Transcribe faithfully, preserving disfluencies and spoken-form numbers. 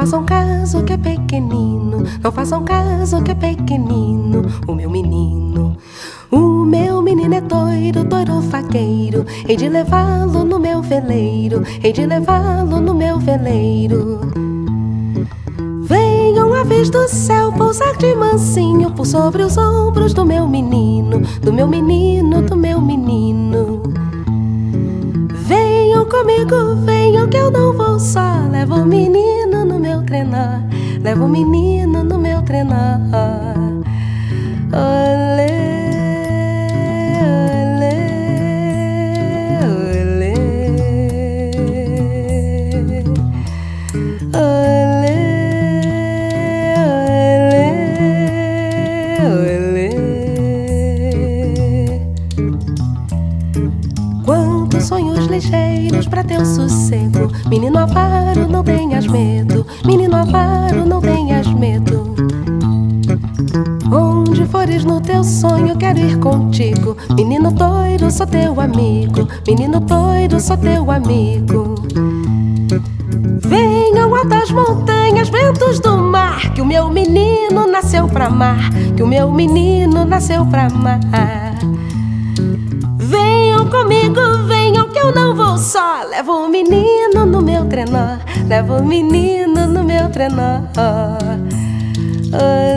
façam caso que é pequenino, não façam caso que é pequenino, o meu menino. O meu menino é doido, doido faqueiro, hei de levá-lo no meu veleiro, hei de levá-lo no meu veleiro. Venham aves do céu pousar de mansinho por sobre os ombros do meu menino, do meu menino, do meu menino. Venham comigo, venham que eu não vou só, levo o menino no meu trenó, levo o menino no meu trenó. Olê. Sonhos ligeiros pra teu sossego, menino avaro, não tenhas medo, menino avaro, não tenhas medo. Onde fores no teu sonho, quero ir contigo, menino doido, sou teu amigo, menino doido, sou teu amigo. Venham altas montanhas, ventos do mar, que o meu menino nasceu pra amar, que o meu menino nasceu pra amar. Venham comigo, venham que eu não vou só, levo o menino no meu trenó, levo o menino no meu trenó. Oh.